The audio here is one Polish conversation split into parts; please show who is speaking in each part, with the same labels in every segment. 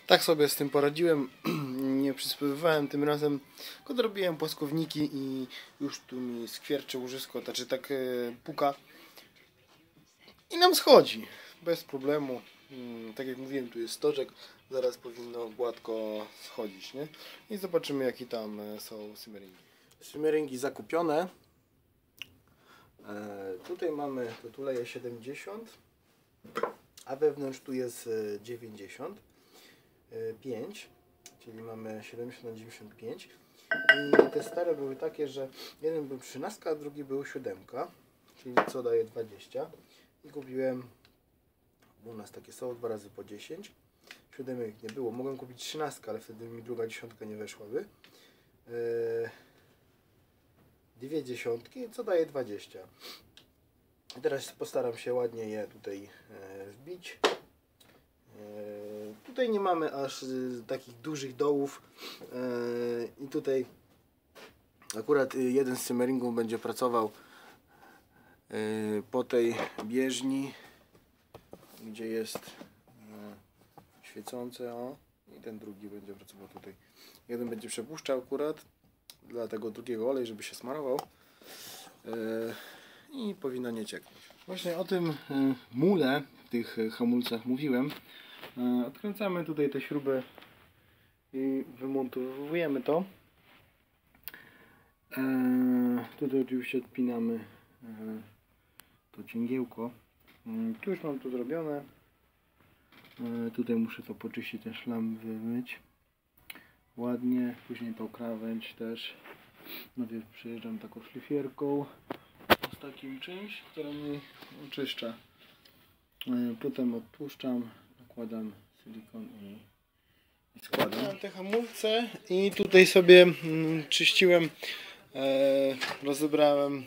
Speaker 1: Tak sobie z tym poradziłem. Nie przyspływałem tym razem, tylko zrobiłem płaskowniki i już tu mi skwiercze łożysko, znaczy tak puka i nam schodzi bez problemu. Tak jak mówiłem, tu jest stożek, zaraz powinno gładko schodzić, nie? I zobaczymy, jakie tam są simmeringi. Simmeringi zakupione. Tutaj mamy, to tuleje 70, a wewnątrz tu jest 95, czyli mamy 70 na 95. I te stare były takie, że jeden był 13, a drugi był 7, czyli co daje 20. I kupiłem, u nas takie są, 2 razy po 10. 7 nie było, mogłem kupić 13, ale wtedy mi druga dziesiątka nie weszłaby. Dwie dziesiątki, co daje 20. I teraz postaram się ładnie je tutaj wbić. Tutaj nie mamy aż takich dużych dołów i tutaj akurat jeden z simmeringów będzie pracował po tej bieżni, gdzie jest świecące, o, i ten drugi będzie pracował tutaj. Jeden będzie przepuszczał akurat, dla tego drugiego olej, żeby się smarował i powinno nie cieknąć. Właśnie o tym mule w tych hamulcach mówiłem. Odkręcamy tutaj tę śrubę i wymontowujemy to. Tutaj oczywiście odpinamy to cięgiełko. Tu już mam to zrobione. Tutaj muszę to poczyścić, ten szlam wymyć ładnie. Później tą krawędź też. Najpierw przyjeżdżam taką szlifierką z takim czymś, które mi oczyszcza. Potem odpuszczam, nakładam silikon i składam. Mam te hamulce i tutaj sobie czyściłem, rozebrałem.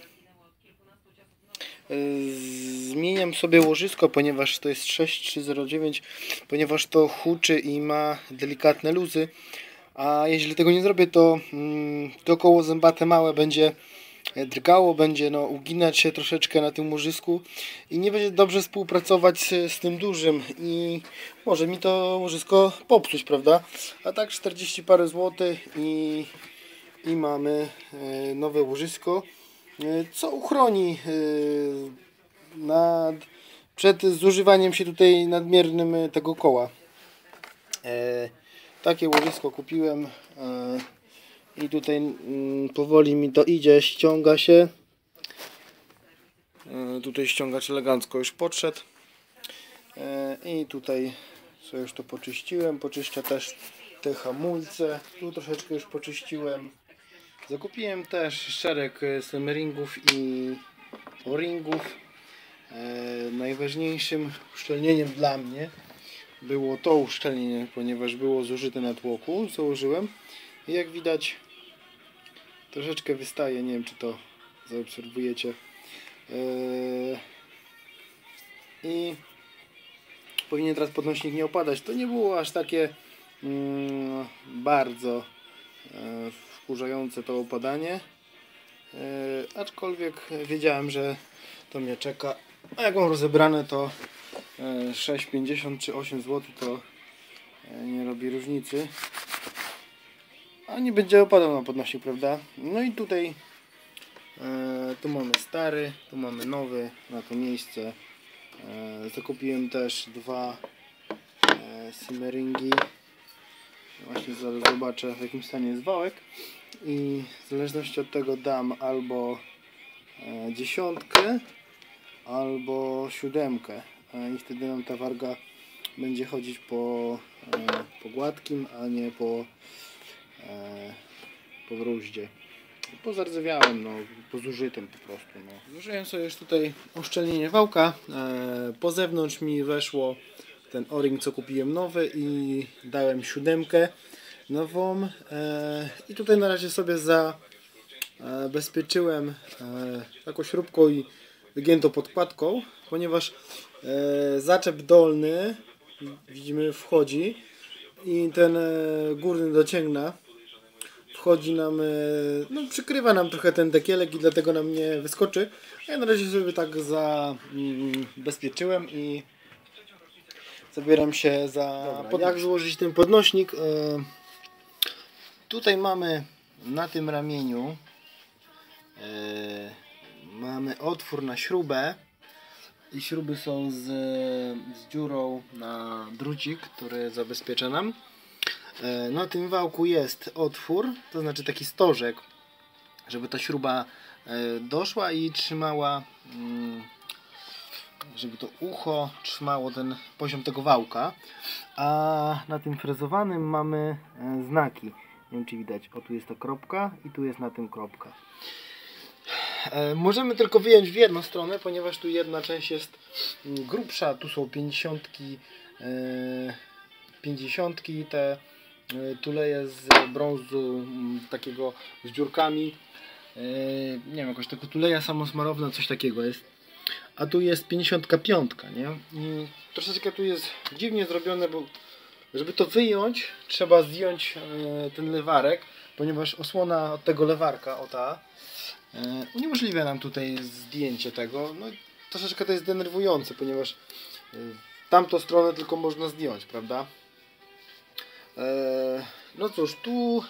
Speaker 1: Zmieniam sobie łożysko, ponieważ to jest 6309, ponieważ to huczy i ma delikatne luzy. A jeśli tego nie zrobię, to koło zębate małe będzie drgało, będzie uginać się troszeczkę na tym łożysku i nie będzie dobrze współpracować z tym dużym i może mi to łożysko popsuć, prawda? A tak 40 parę złotych i mamy nowe łożysko, co uchroni przed zużywaniem się tutaj nadmiernym tego koła. Takie łożysko kupiłem i tutaj powoli mi to idzie, ściąga się. Tutaj ściągacz elegancko już podszedł i tutaj sobie już to poczyściłem. Poczyszczę też te hamulce, tu troszeczkę już poczyściłem. Zakupiłem też szereg simmeringów i o-ringów. Najważniejszym uszczelnieniem dla mnie było to uszczelnienie, ponieważ było zużyte na tłoku. Założyłem i jak widać troszeczkę wystaje, nie wiem czy to zaobserwujecie. I powinien teraz podnośnik nie opadać. To nie było aż takie bardzo wkurzające to opadanie, aczkolwiek wiedziałem, że to mnie czeka. A jak mam rozebrane, to 6,50 czy 8 zł to nie robi różnicy, a nie będzie opadał na podnośnik, prawda? No i tutaj tu mamy stary, tu mamy nowy na to miejsce. Zakupiłem też dwa simmeringi. Właśnie zaraz zobaczę, w jakim stanie jest wałek i w zależności od tego dam albo 10, albo 7 i wtedy nam ta warga będzie chodzić po gładkim, a nie po wróździe. Po zardzewiałym, po zużytym po prostu. Zużyłem sobie już tutaj uszczelnienie wałka. Po zewnątrz mi weszło ten o-ring, co kupiłem nowy i dałem 7 nową. I tutaj na razie sobie zabezpieczyłem taką śrubką i wygiętą podkładką, ponieważ zaczep dolny, widzimy, wchodzi i ten górny docięgna wchodzi nam, przykrywa nam trochę ten dekielek i dlatego nam nie wyskoczy. A ja na razie sobie tak zabezpieczyłem i zabieram się za jak złożyć ten podnośnik. Tutaj mamy na tym ramieniu mamy otwór na śrubę i śruby są z dziurą na drucik, który zabezpiecza nam. Na tym wałku jest otwór, to znaczy taki stożek, żeby ta śruba doszła i trzymała, żeby to ucho trzymało ten poziom tego wałka. A na tym frezowanym mamy znaki. Nie wiem, czy widać. O, tu jest ta kropka i tu jest na tym kropka. Możemy tylko wyjąć w jedną stronę, ponieważ tu jedna część jest grubsza. Tu są 50, te tuleje z brązu takiego z dziurkami. Nie wiem, jakoś tego tuleja samosmarowna, coś takiego jest. A tu jest 55, nie? I troszeczkę tu jest dziwnie zrobione, bo żeby to wyjąć, trzeba zdjąć ten lewarek, ponieważ osłona od tego lewarka, o ta, uniemożliwia nam tutaj zdjęcie tego. No i troszeczkę to jest denerwujące, ponieważ tamtą stronę tylko można zdjąć, prawda? No cóż, tu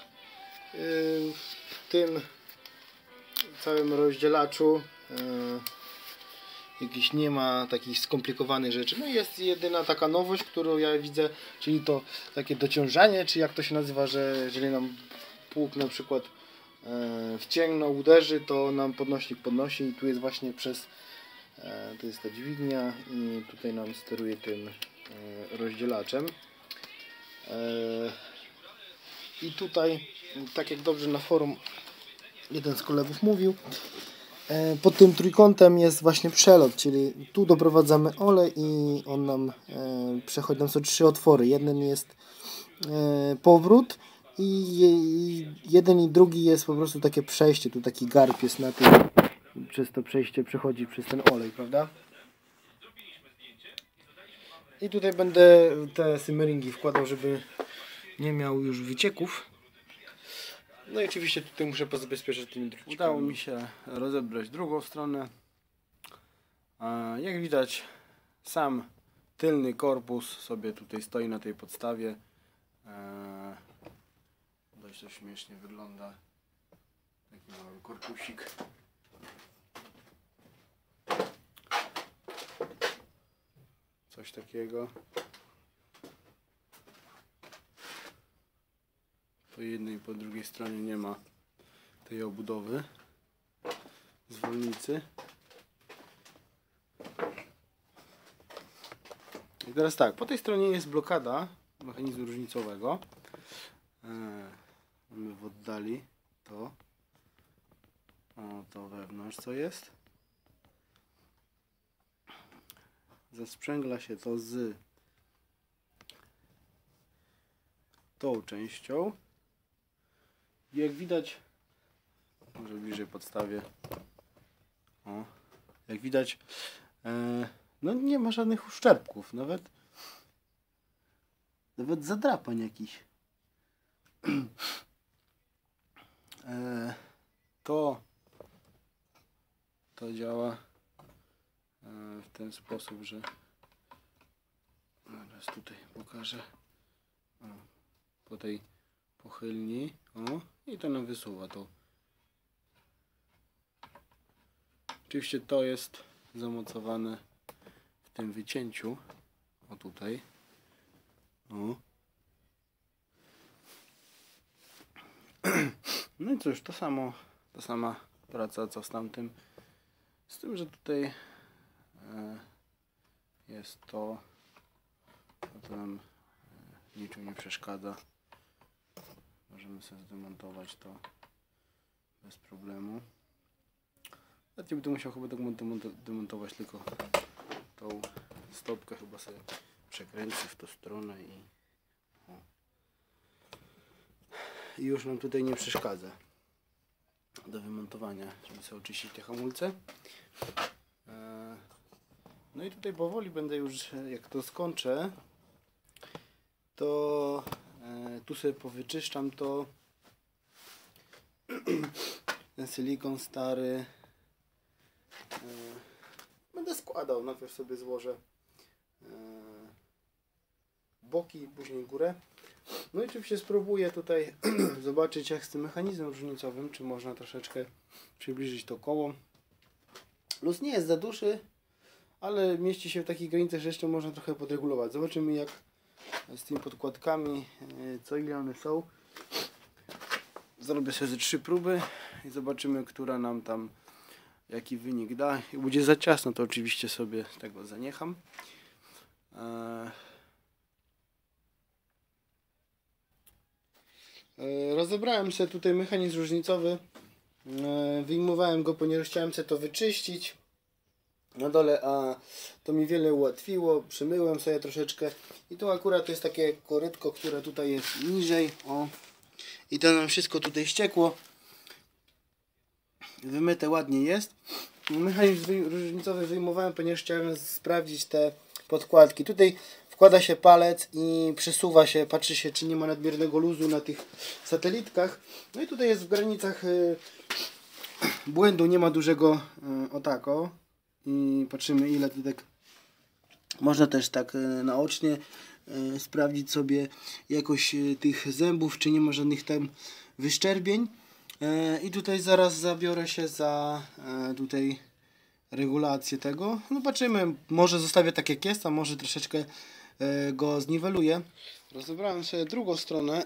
Speaker 1: w tym całym rozdzielaczu jakiś nie ma takich skomplikowanych rzeczy. No jest jedyna taka nowość, którą ja widzę, czyli to takie dociążanie, czy jak to się nazywa, że jeżeli nam pług na przykład wcięgno, uderzy, to nam podnośnik podnosi i tu jest właśnie przez to jest ta dźwignia i tutaj nam steruje tym rozdzielaczem. I tutaj, tak jak dobrze na forum jeden z kolegów mówił, pod tym trójkątem jest właśnie przelot, czyli tu doprowadzamy olej i on nam przechodzi, tam są 3 otwory. Jeden jest powrót i jeden i drugi jest po prostu takie przejście, tu taki garb jest na tym, przez to przejście przechodzi przez ten olej, prawda? I tutaj będę te simmeringi wkładał, żeby nie miał już wycieków. No i oczywiście tutaj muszę pozabezpieczyć tymi drucikami. Udało mi się rozebrać drugą stronę. Jak widać, sam tylny korpus sobie tutaj stoi na tej podstawie. Dość to śmiesznie wygląda. Taki mały korpusik. Coś takiego. Po jednej i po drugiej stronie nie ma tej obudowy zwolnicy. I teraz tak, po tej stronie jest blokada mechanizmu różnicowego. Mamy w oddali to. O, to wewnątrz co jest. Zasprzęgla się to z tą częścią. I jak widać, może bliżej podstawię. O, jak widać, no nie ma żadnych uszczerbków, nawet zadrapań jakichś. To działa w ten sposób, że teraz tutaj pokażę po tej pochylni, o, i to nam wysuwa to. Oczywiście to jest zamocowane w tym wycięciu, o tutaj, o. No i cóż, ta sama praca co z tamtym, z tym, że tutaj jest to nam niczym nie przeszkadza. Możemy sobie zdemontować to bez problemu. Nawet nie będę musiał chyba demontować, tylko tą stopkę chyba sobie przekręcę w tą stronę i już nam tutaj nie przeszkadza do wymontowania, żeby sobie oczyścić te hamulce. No i tutaj powoli będę już, jak to skończę, to tu sobie powyczyszczam to, ten silikon stary. Będę składał, najpierw sobie złożę boki, później górę. No i oczywiście spróbuję tutaj zobaczyć, jak z tym mechanizmem różnicowym, czy można troszeczkę przybliżyć to koło. Luz nie jest za duży, ale mieści się w takich granicach, że jeszcze można trochę podregulować. Zobaczymy, jak z tymi podkładkami, co ile one są. Zrobię sobie ze 3 próby i zobaczymy, która nam tam jaki wynik da. Jak będzie za ciasno, to oczywiście sobie tego zaniecham. Rozebrałem sobie tutaj mechanizm różnicowy. Wyjmowałem go, ponieważ chciałem sobie to wyczyścić na dole, a to mi wiele ułatwiło. Przymyłem sobie troszeczkę i tu akurat to jest takie korytko, które tutaj jest niżej. O. I to nam wszystko tutaj ściekło. Wymyte ładnie jest. Mechanizm różnicowy wyjmowałem, ponieważ chciałem sprawdzić te podkładki. Tutaj wkłada się palec i przesuwa się, patrzy się, czy nie ma nadmiernego luzu na tych satelitkach. No i tutaj jest w granicach błędu, nie ma dużego otako. I patrzymy, ile tutaj można też tak naocznie sprawdzić sobie jakość tych zębów, czy nie ma żadnych tam wyszczerbień. I tutaj zaraz zabiorę się za tutaj regulację tego. No zobaczymy, może zostawię tak jak jest, a może troszeczkę go zniweluję. Rozebrałem sobie drugą stronę.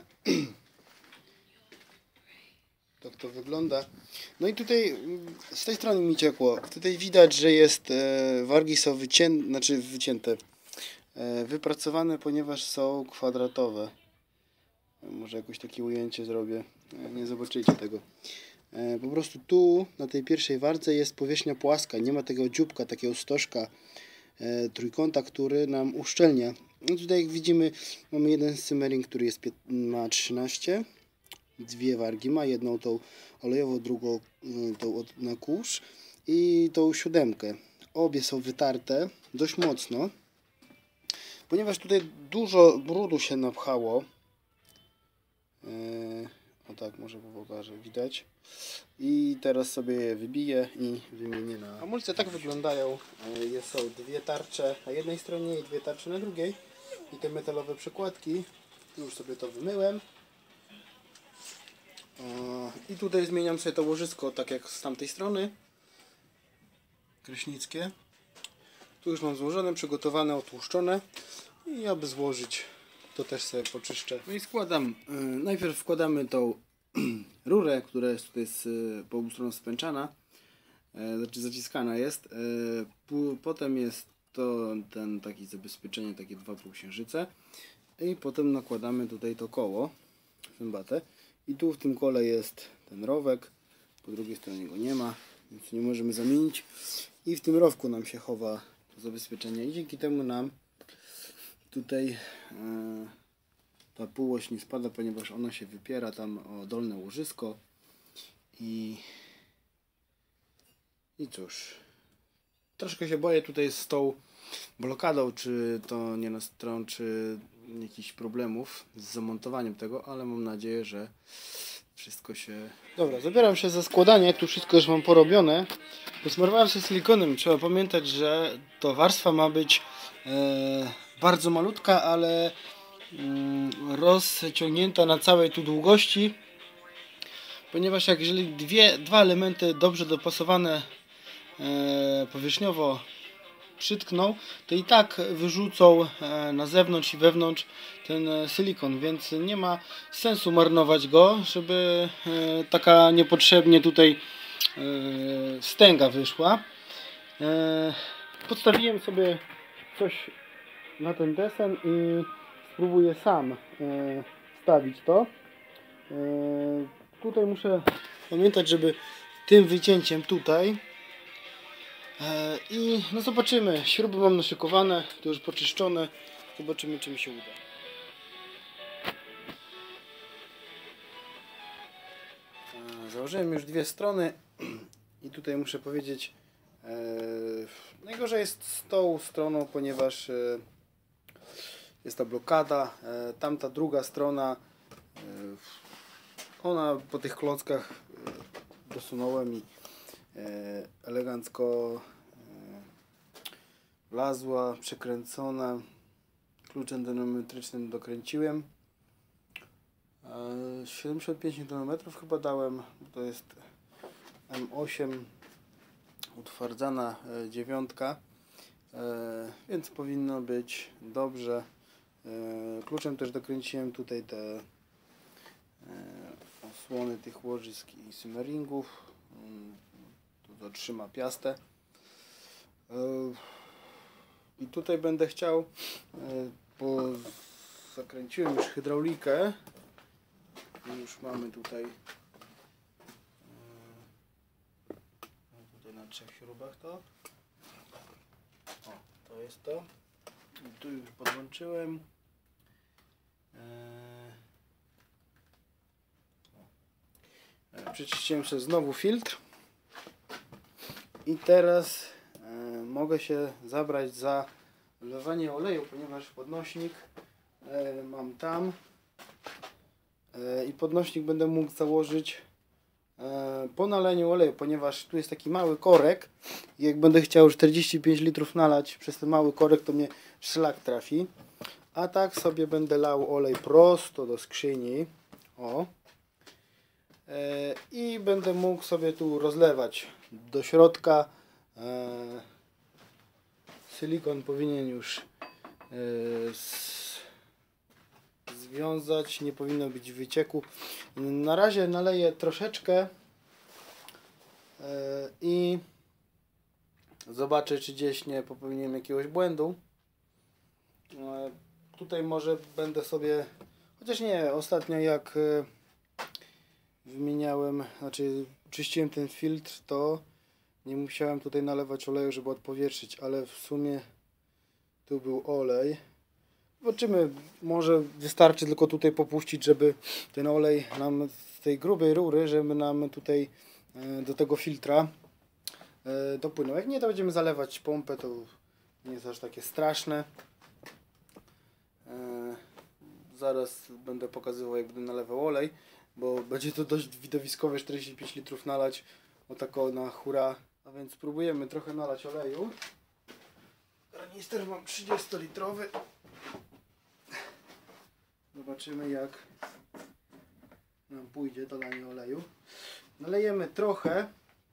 Speaker 1: Tak to wygląda. No i tutaj z tej strony mi ciekło. Tutaj widać, że jest wargi są wycięte, wypracowane, ponieważ są kwadratowe. Może jakoś takie ujęcie zrobię. Nie zobaczycie tego. Po prostu tu na tej pierwszej wardze jest powierzchnia płaska. Nie ma tego dzióbka, takiego stożka trójkąta, który nam uszczelnia. No tutaj jak widzimy, mamy jeden simmering, który ma 13. Dwie wargi ma, jedną tą olejową, drugą tą na kurz i tą 7. Obie są wytarte dość mocno, ponieważ tutaj dużo brudu się napchało. O tak, może pokażę, widać. I teraz sobie je wybiję i wymienię na... Hamulce tak wyglądają. Są dwie tarcze na jednej stronie i dwie tarcze na drugiej. I te metalowe przekładki. Już sobie to wymyłem. I tutaj zmieniam sobie to łożysko tak jak z tamtej strony. Kraśnickie. Tu już mam złożone, przygotowane, otłuszczone. I aby złożyć, to też sobie poczyszczę. No i składam. Najpierw wkładamy tą rurę, która jest tutaj po obu stronach spęczana. Znaczy zaciskana jest. Potem jest to ten taki zabezpieczenie, takie 2,5 księżyce. I potem nakładamy tutaj to koło, zębate. I tu w tym kole jest ten rowek. Po drugiej stronie go nie ma, więc nie możemy zamienić. I w tym rowku nam się chowa to zabezpieczenie. I dzięki temu nam tutaj ta półoś nie spada, ponieważ ona się wypiera tam o dolne łożysko. I cóż, troszkę się boję tutaj z tą blokadą, czy to nie nastrączy jakichś problemów z zamontowaniem tego, ale mam nadzieję, że wszystko się... Dobra, zabieram się za składanie, tu wszystko już mam porobione. Posmarowałem się silikonem, trzeba pamiętać, że to warstwa ma być bardzo malutka, ale rozciągnięta na całej tu długości, ponieważ jeżeli dwa elementy dobrze dopasowane powierzchniowo przytkną, to i tak wyrzucą na zewnątrz i wewnątrz ten silikon, więc nie ma sensu marnować go, żeby taka niepotrzebnie tutaj wstęga wyszła. Podstawiłem sobie coś na ten desen i spróbuję sam wstawić to. Tutaj muszę pamiętać, żeby tym wycięciem tutaj i no zobaczymy, śruby mam naszykowane, to już poczyszczone, zobaczymy, czy mi się uda. Założyłem już dwie strony i tutaj muszę powiedzieć, najgorzej jest z tą stroną, ponieważ jest ta blokada, tamta druga strona, ona po tych klockach dosunąłem i elegancko wlazła, przekręcona, kluczem dynamometrycznym dokręciłem. 75 Nm chyba dałem, to jest M8 utwardzana dziewiątka, więc powinno być dobrze. Kluczem też dokręciłem tutaj te osłony tych łożysk i simmeringów. To trzyma piastę. I tutaj będę chciał, bo zakręciłem już hydraulikę. Już mamy tutaj na 3 śrubach to. O, to jest to. I tu już podłączyłem. Przeczyściłem sobie znowu filtr. I teraz mogę się zabrać za wlewanie oleju, ponieważ podnośnik mam tam. I podnośnik będę mógł założyć po naleniu oleju, ponieważ tu jest taki mały korek i jak będę chciał 45 litrów nalać przez ten mały korek, to mnie szlak trafi. A tak sobie będę lał olej prosto do skrzyni. O. I będę mógł sobie tu rozlewać do środka. Silikon powinien już związać, nie powinno być wycieku. Na razie naleję troszeczkę i zobaczę, czy gdzieś nie popełniłem jakiegoś błędu. Tutaj może będę sobie, chociaż nie, ostatnio jak wymieniałem, znaczy czyściłem ten filtr, to nie musiałem tutaj nalewać oleju, żeby odpowietrzyć, ale w sumie tu był olej. Zobaczymy, może wystarczy tylko tutaj popuścić, żeby ten olej nam z tej grubej rury, żeby nam tutaj do tego filtra dopłynął. Jak nie, to będziemy zalewać pompę, to nie jest aż takie straszne. Zaraz będę pokazywał, jak będę nalewał olej, bo będzie to dość widowiskowe, 45 litrów nalać o tako na hura. A więc spróbujemy trochę nalać oleju. Kanister mam 30-litrowy. Zobaczymy, jak nam pójdzie to lanie oleju. Nalejemy trochę.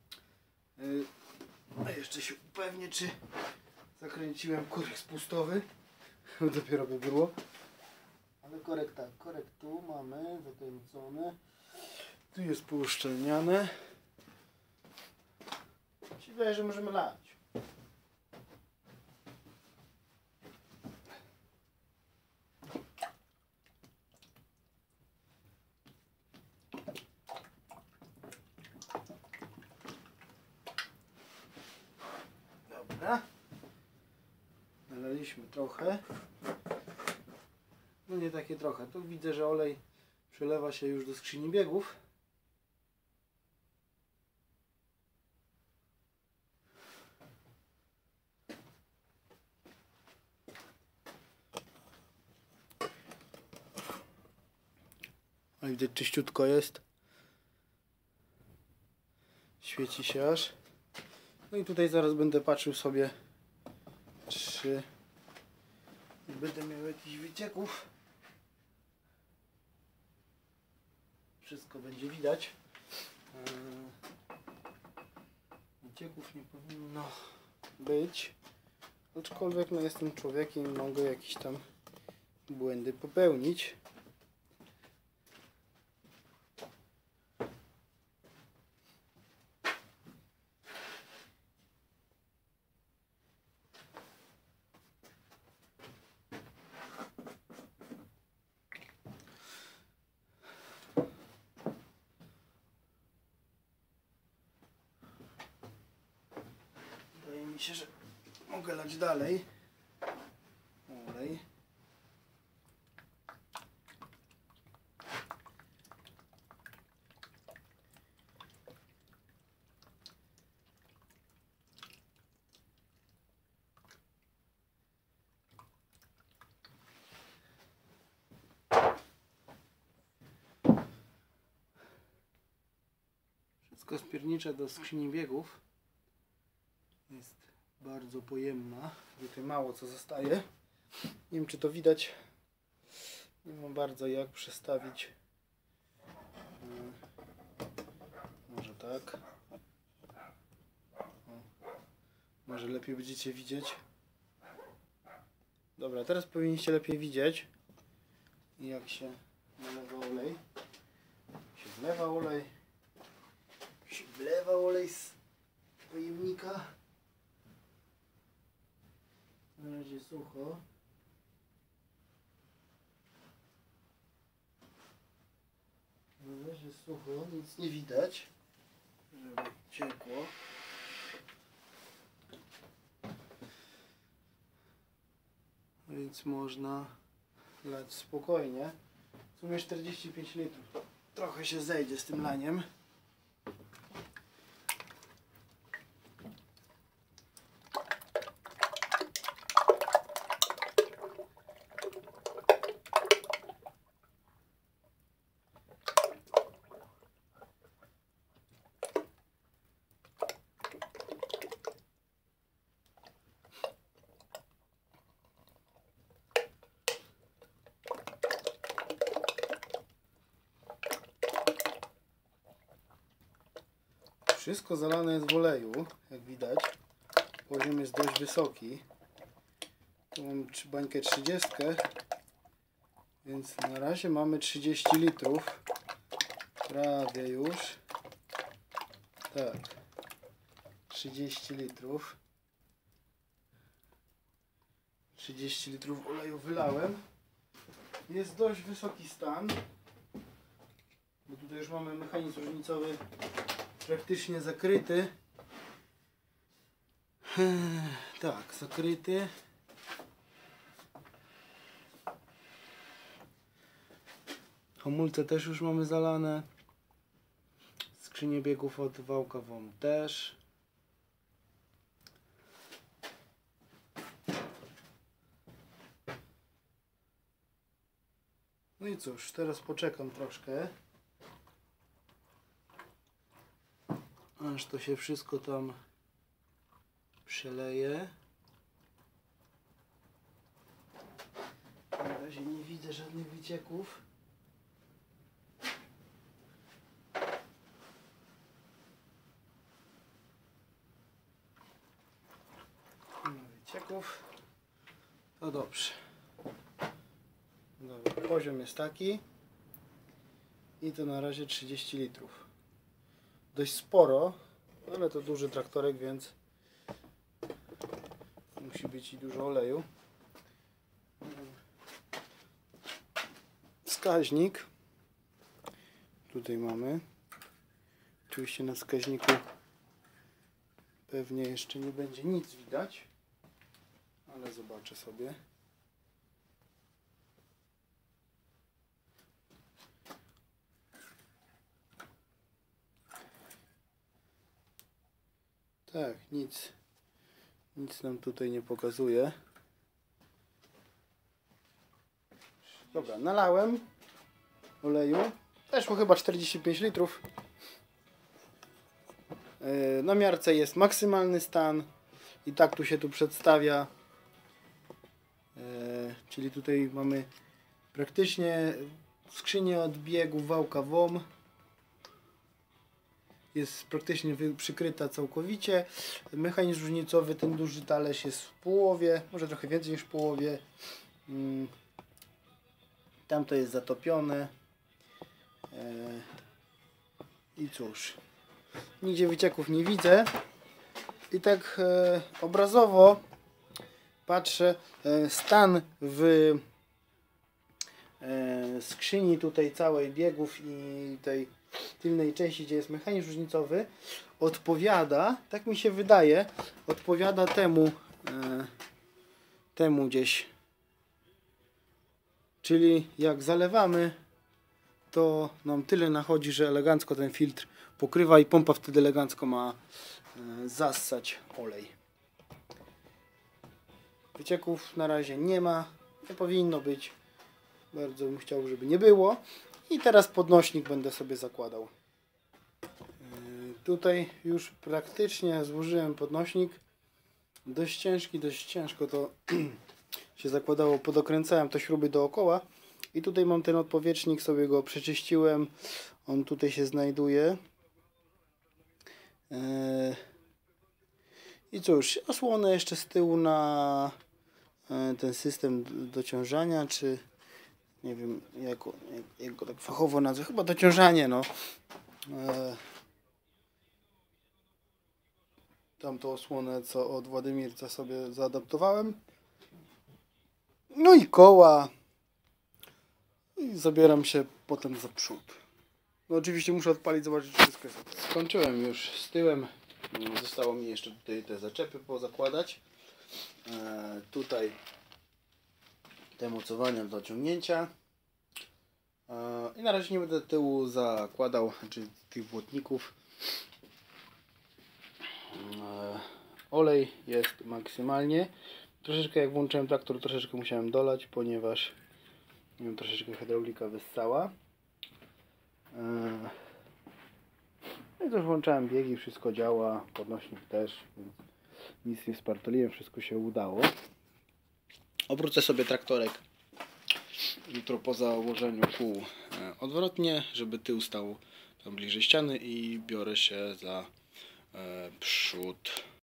Speaker 1: A jeszcze się upewnię, czy zakręciłem korek spustowy. Dopiero by było. Ale korek tak, korek tu mamy zakręcony. Tu jest pouszczelniane. Mi się wydaje, że możemy lać. Dobra. Nalaliśmy trochę. No nie takie trochę. Tu widzę, że olej przelewa się już do skrzyni biegów. No widać, czyściutko jest. Świeci się aż. No i tutaj zaraz będę patrzył sobie, czy nie będę miał jakichś wycieków. Wszystko będzie widać. Wycieków nie powinno być. Aczkolwiek no, jestem człowiekiem i mogę jakieś tam błędy popełnić. Wydaje mi się, że mogę lać dalej. Olej. Wszystko spiernicze do skrzyni biegów. Jest bardzo pojemna. Tutaj mało co zostaje. Nie wiem, czy to widać. Nie mam bardzo jak przestawić. Może tak. Może lepiej będziecie widzieć. Dobra, teraz powinniście lepiej widzieć, jak się nalewa olej. Się wlewa olej. Się wlewa olej z pojemnika. Na razie sucho. Na razie sucho, nic nie widać, żeby ciekło. Więc można lać spokojnie. W sumie 45 litrów. Trochę się zejdzie z tym laniem. Wszystko zalane jest w oleju, jak widać. Poziom jest dość wysoki. Tu mam bańkę 30, więc na razie mamy 30 litrów. Prawie już. Tak. 30 litrów. 30 litrów oleju wylałem. Jest dość wysoki stan. Bo tutaj już mamy mechanizm różnicowy praktycznie zakryty. Tak, zakryty. Hamulce też już mamy zalane. Skrzynię biegów od wałka WOM też. No i cóż, teraz poczekam troszkę, aż to się wszystko tam przeleje. Na razie nie widzę żadnych wycieków. Nie ma wycieków. To dobrze. Dobra, poziom jest taki. I to na razie 30 litrów. Dość sporo, ale to duży traktorek, więc musi być i dużo oleju. Wskaźnik. Tutaj mamy. Oczywiście na wskaźniku pewnie jeszcze nie będzie nic widać, ale zobaczę sobie. Tak, nic nam tutaj nie pokazuje. Dobra, nalałem oleju. Też chyba 45 litrów. Na miarce jest maksymalny stan. I tak tu się przedstawia. Czyli tutaj mamy praktycznie skrzynię od biegów wałka WOM. Jest praktycznie przykryta całkowicie. Mechanizm różnicowy, ten duży talerz jest w połowie, może trochę więcej niż w połowie. Tam to jest zatopione. I cóż, nigdzie wycieków nie widzę. I tak obrazowo patrzę, stan w skrzyni tutaj całej biegów i tej tylnej części, gdzie jest mechanizm różnicowy, odpowiada, tak mi się wydaje, odpowiada temu gdzieś. Czyli jak zalewamy, to nam tyle nachodzi, że elegancko ten filtr pokrywa i pompa wtedy elegancko ma zassać olej. Wycieków na razie nie ma, nie powinno być. Bardzo bym chciał, żeby nie było. I teraz podnośnik będę sobie zakładał. Tutaj już praktycznie złożyłem podnośnik. Dość ciężki, dość ciężko to
Speaker 2: się zakładało, podokręcałem te śruby dookoła i tutaj mam ten odpowietrznik, sobie go przeczyściłem, on tutaj się znajduje. I cóż, osłonę jeszcze z tyłu na ten system dociążania, czy nie wiem jak go tak fachowo nazwę, chyba dociążanie, no. Tamtą osłonę, co od Władimirca sobie zaadaptowałem. No i koła. I zabieram się potem za przód. No oczywiście muszę odpalić, zobaczyć, czy wszystko jest ok. Skończyłem już z tyłem. Zostało mi jeszcze tutaj te zaczepy pozakładać. Tutaj te mocowania do ciągnięcia. I na razie nie będę tyłu zakładał, znaczy tych błotników. Olej jest maksymalnie. Troszeczkę jak włączyłem traktor, troszeczkę musiałem dolać, ponieważ troszeczkę hydraulika wyssała. No i też włączałem biegi, wszystko działa, podnośnik też, więc nic nie spartoliłem, wszystko się udało. Obrócę sobie traktorek jutro po założeniu kół odwrotnie, żeby tył stał tam bliżej ściany i biorę się za przód.